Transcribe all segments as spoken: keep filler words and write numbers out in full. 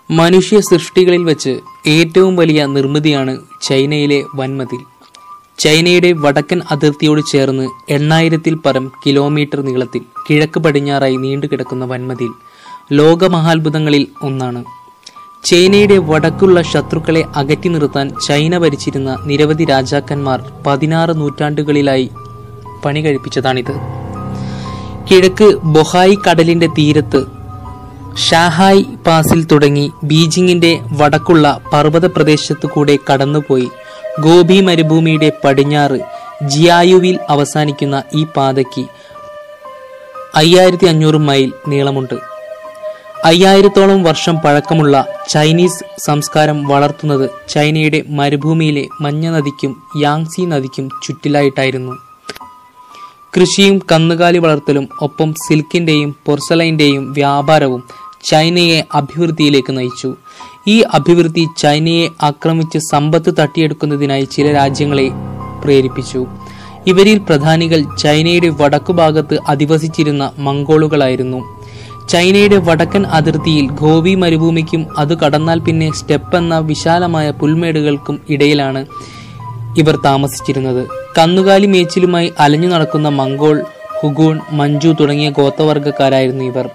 മനുഷ്യ സൃഷ്ടികളിൽ വെച്ച് ഏറ്റവും വലിയ നിർമ്മിതിയാണ് ചൈനയിലെ വൻമതിൽ. ചൈനയുടെ വടക്കൻ അതിർത്തിയോട് ചേർന്ന് എണ്ണായിരത്തിൽ പരം കിലോമീറ്റർ നീളത്തിൽ കിഴക്ക് പടിഞ്ഞാറായി നീണ്ടുകിടക്കുന്ന വൻമതിൽ ലോകമഹാത്ഭുതങ്ങളിൽ ഒന്നാണ്. ചൈനയുടെ വടക്കുള്ള ശത്രുക്കളെ അകറ്റി നിർത്താൻ ചൈന ഭരിച്ചിരുന്ന നിരവധി രാജാക്കന്മാർ പതിനാറ് നൂറ്റാണ്ടുകളിലായി പണി കഴിപ്പിച്ചതാണിത്. കിഴക്ക് ബൊഹായ് കടലിന്റെ തീരത്ത് ഷാഹായ് പാസിൽ തുടങ്ങി ബീജിംഗിന്റെ വടക്കുള്ള പർവ്വത പ്രദേശത്തു കൂടെ കടന്നുപോയി ഗോബി മരുഭൂമിയുടെ പടിഞ്ഞാറ് ജിയായുവിൽ അവസാനിക്കുന്ന ഈ പാതയ്ക്ക് അയ്യായിരത്തി അഞ്ഞൂറ് മൈൽ നീളമുണ്ട്. അയ്യായിരത്തോളം വർഷം പഴക്കമുള്ള ചൈനീസ് സംസ്കാരം വളർത്തുന്നത് ചൈനയുടെ മരുഭൂമിയിലെ മഞ്ഞ നദിക്കും യാങ്സി നദിക്കും ചുറ്റിലായിട്ടായിരുന്നു. കൃഷിയും കന്നുകാലി വളർത്തലും ഒപ്പം സിൽക്കിന്റെയും പൊർസലൈന്റെയും വ്യാപാരവും ചൈനയെ അഭിവൃദ്ധിയിലേക്ക് നയിച്ചു. ഈ അഭിവൃദ്ധി ചൈനയെ ആക്രമിച്ച് സമ്പത്ത് തട്ടിയെടുക്കുന്നതിനായി ചില രാജ്യങ്ങളെ പ്രേരിപ്പിച്ചു. ഇവരിൽ പ്രധാനികൾ ചൈനയുടെ വടക്കുഭാഗത്ത് അധിവസിച്ചിരുന്ന മംഗോളുകളായിരുന്നു. ചൈനയുടെ വടക്കൻ അതിർത്തിയിൽ ഗോബി മരുഭൂമിക്കും അത് കടന്നാൽ പിന്നെ സ്റ്റെപ്പ് എന്ന വിശാലമായ പുൽമേടുകൾക്കും ഇടയിലാണ് ഇവർ താമസിച്ചിരുന്നത്. കന്നുകാലി മേച്ചിലുമായി അലഞ്ഞു നടക്കുന്ന മംഗോൾ, ഹുഗൂൺ, മഞ്ചു തുടങ്ങിയ ഗോത്രവർഗക്കാരായിരുന്നു ഇവർ.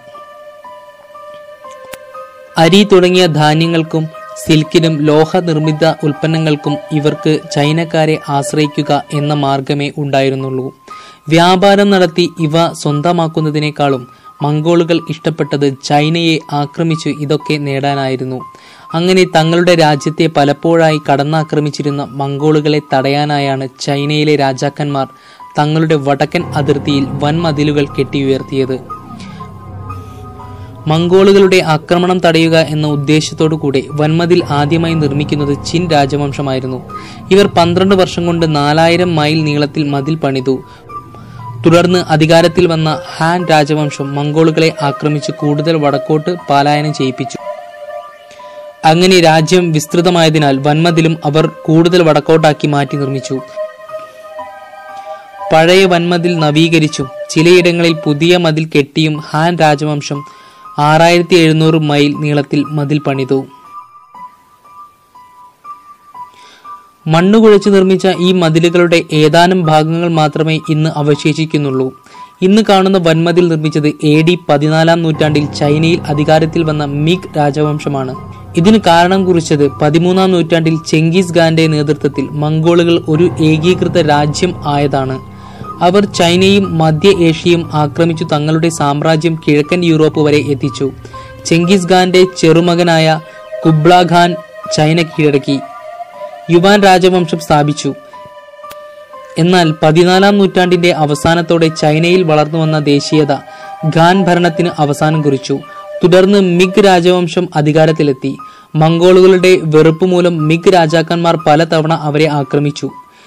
അരി തുടങ്ങിയ ധാന്യങ്ങൾക്കും സിൽക്കിനും ലോഹ നിർമ്മിത ഉൽപ്പന്നങ്ങൾക്കും ഇവർക്ക് ചൈനക്കാരെ ആശ്രയിക്കുക എന്ന മാർഗമേ ഉണ്ടായിരുന്നുള്ളൂ. വ്യാപാരം നടത്തി ഇവ സ്വന്തമാക്കുന്നതിനേക്കാളും മംഗോളുകൾ ഇഷ്ടപ്പെട്ടത് ചൈനയെ ആക്രമിച്ചു ഇതൊക്കെ നേടാനായിരുന്നു. അങ്ങനെ തങ്ങളുടെ രാജ്യത്തെ പലപ്പോഴായി കടന്നാക്രമിച്ചിരുന്ന മംഗോളുകളെ തടയാനായാണ് ചൈനയിലെ രാജാക്കന്മാർ തങ്ങളുടെ വടക്കൻ അതിർത്തിയിൽ വൻമതിലുകൾ കെട്ടിയുയർത്തിയത്. മംഗോളുകളുടെ ആക്രമണം തടയുക എന്ന ഉദ്ദേശത്തോടു കൂടെ വൻമതിൽ ആദ്യമായി നിർമ്മിക്കുന്നത് ചിൻ രാജവംശമായിരുന്നു. ഇവർ പന്ത്രണ്ട് വർഷം കൊണ്ട് നാലായിരം മൈൽ നീളത്തിൽ മതിൽ പണിതു. തുടർന്ന് അധികാരത്തിൽ വന്ന ഹാൻ രാജവംശം മംഗോളുകളെ ആക്രമിച്ച് കൂടുതൽ വടക്കോട്ട് പലായനം ചെയ്യിപ്പിച്ചു. അങ്ങനെ രാജ്യം വിസ്തൃതമായതിനാൽ വൻമതിലും അവർ കൂടുതൽ വടക്കോട്ടാക്കി മാറ്റി നിർമ്മിച്ചു. പഴയ വൻമതിൽ നവീകരിച്ചും ചിലയിടങ്ങളിൽ പുതിയ മതിൽ കെട്ടിയും ഹാൻ രാജവംശം ആറായിരത്തി എഴുന്നൂറ് മൈൽ നീളത്തിൽ മതിൽ പണിതു. മണ്ണുകുഴച്ച് നിർമ്മിച്ച ഈ മതിലുകളുടെ ഏതാനും ഭാഗങ്ങൾ മാത്രമേ ഇന്ന് അവശേഷിക്കുന്നുള്ളൂ. ഇന്ന് കാണുന്ന വൻമതിൽ നിർമ്മിച്ചത് എ ഡി പതിനാലാം നൂറ്റാണ്ടിൽ ചൈനയിൽ അധികാരത്തിൽ വന്ന മിഗ് രാജവംശമാണ്. ഇതിന് കാരണം കുറിച്ചത് പതിമൂന്നാം നൂറ്റാണ്ടിൽ ചെങ്കിസ് ഖാന്റെ നേതൃത്വത്തിൽ മംഗോളുകൾ ഒരു ഏകീകൃത രാജ്യം ആയതാണ്. അവർ ചൈനയും മധ്യ ഏഷ്യയും ആക്രമിച്ചു തങ്ങളുടെ സാമ്രാജ്യം കിഴക്കൻ യൂറോപ്പ് വരെ എത്തിച്ചു. ചെങ്കിസ് ഖാന്റെ ചെറുമകനായ കുബ്ലാ ഖാൻ ചൈന കീഴടക്കി യുവാൻ രാജവംശം സ്ഥാപിച്ചു. എന്നാൽ പതിനാലാം നൂറ്റാണ്ടിന്റെ അവസാനത്തോടെ ചൈനയിൽ വളർന്നു വന്ന ദേശീയത ഖാൻ ഭരണത്തിന് അവസാനം കുറിച്ചു. തുടർന്ന് മിഗ് രാജവംശം അധികാരത്തിലെത്തി. മംഗോളുകളുടെ വെറുപ്പ് മൂലം മിഗ് രാജാക്കന്മാർ പലതവണ അവരെ ആക്രമിച്ചു.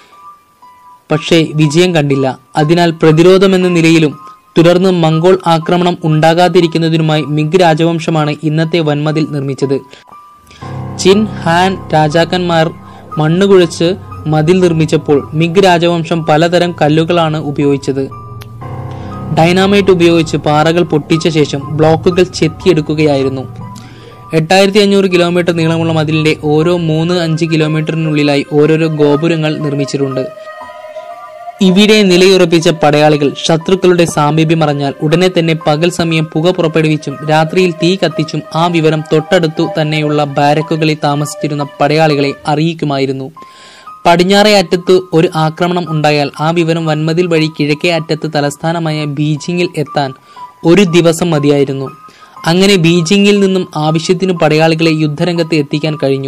പക്ഷേ വിജയം കണ്ടില്ല. അതിനാൽ പ്രതിരോധമെന്ന നിലയിലും തുടർന്ന് മംഗോൾ ആക്രമണം ഉണ്ടാകാതിരിക്കുന്നതിനുമായി മിഗ് രാജവംശമാണ് ഇന്നത്തെ വൻമതിൽ നിർമ്മിച്ചത്. ചിൻ ഹാൻ രാജാക്കന്മാർ മണ്ണുകുഴച്ച് മതിൽ നിർമ്മിച്ചപ്പോൾ മിഗ് രാജവംശം പലതരം കല്ലുകളാണ് ഉപയോഗിച്ചത്. ഡൈനാമൈറ്റ് ഉപയോഗിച്ച് പാറകൾ പൊട്ടിച്ച ശേഷം ബ്ലോക്കുകൾ ചെത്തിയെടുക്കുകയായിരുന്നു. എട്ടായിരത്തി അഞ്ഞൂറ് കിലോമീറ്റർ നീളമുള്ള മതിലിന്റെ ഓരോ മൂന്ന് അഞ്ച് കിലോമീറ്ററിനുള്ളിലായി ഓരോരോ ഗോപുരങ്ങൾ നിർമ്മിച്ചിട്ടുണ്ട്. ഇവിടെ നിലയുറപ്പിച്ച പടയാളികൾ ശത്രുക്കളുടെ സാമീപ്യം അറിഞ്ഞാൽ ഉടനെ തന്നെ പകൽ സമയം പുക പുറപ്പെടുവിച്ചും രാത്രിയിൽ തീ കത്തിച്ചും ആ വിവരം തൊട്ടടുത്തു തന്നെയുള്ള ബാരക്കുകളിൽ താമസിച്ചിരുന്ന പടയാളികളെ അറിയിക്കുമായിരുന്നു. പടിഞ്ഞാറേ അറ്റത്ത് ഒരു ആക്രമണം ഉണ്ടായാൽ ആ വിവരം വൻമതിൽ വഴി കിഴക്കേ അറ്റത്ത് തലസ്ഥാനമായ ബീജിംഗിൽ എത്താൻ ഒരു ദിവസം മതിയായിരുന്നു. അങ്ങനെ ബീജിംഗിൽ നിന്നും ആവശ്യത്തിന് പടയാളികളെ യുദ്ധരംഗത്ത് എത്തിക്കാൻ കഴിഞ്ഞു.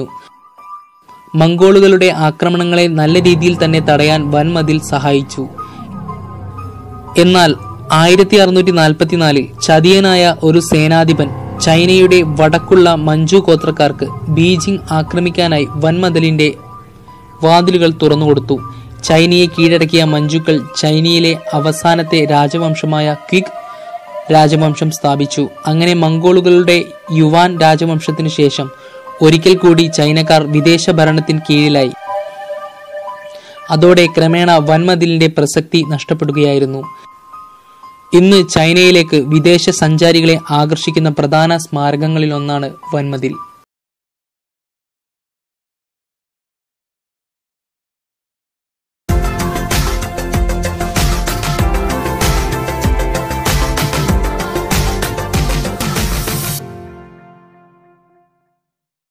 മംഗോളുകളുടെ ആക്രമണങ്ങളെ നല്ല രീതിയിൽ തന്നെ തടയാൻ വൻമതിൽ സഹായിച്ചു. എന്നാൽ ആയിരത്തി അറുന്നൂറ്റി നാൽപ്പത്തിനാലിൽ ചതിയനായ ഒരു സേനാധിപൻ ചൈനയുടെ വടക്കുള്ള മഞ്ചു ഗോത്രക്കാർക്ക് ബീജിംഗ് ആക്രമിക്കാനായി വൻമതിലിന്റെ വാതിലുകൾ തുറന്നുകൊടുത്തു. ചൈനയെ കീഴടക്കിയ മഞ്ചുക്കൾ ചൈനയിലെ അവസാനത്തെ രാജവംശമായ ക്വിഗ് രാജവംശം സ്ഥാപിച്ചു. അങ്ങനെ മംഗോളുകളുടെ യുവാൻ രാജവംശത്തിനു ശേഷം ഒരിക്കൽ കൂടി ചൈനക്കാർ വിദേശ ഭരണത്തിന് കീഴിലായി. അതോടെ ക്രമേണ വൻമതിലിന്റെ പ്രസക്തി നഷ്ടപ്പെടുകയായിരുന്നു. ഇന്ന് ചൈനയിലേക്ക് വിദേശ സഞ്ചാരികളെ ആകർഷിക്കുന്ന പ്രധാന സ്മാരകങ്ങളിലൊന്നാണ് വൻമതിൽ.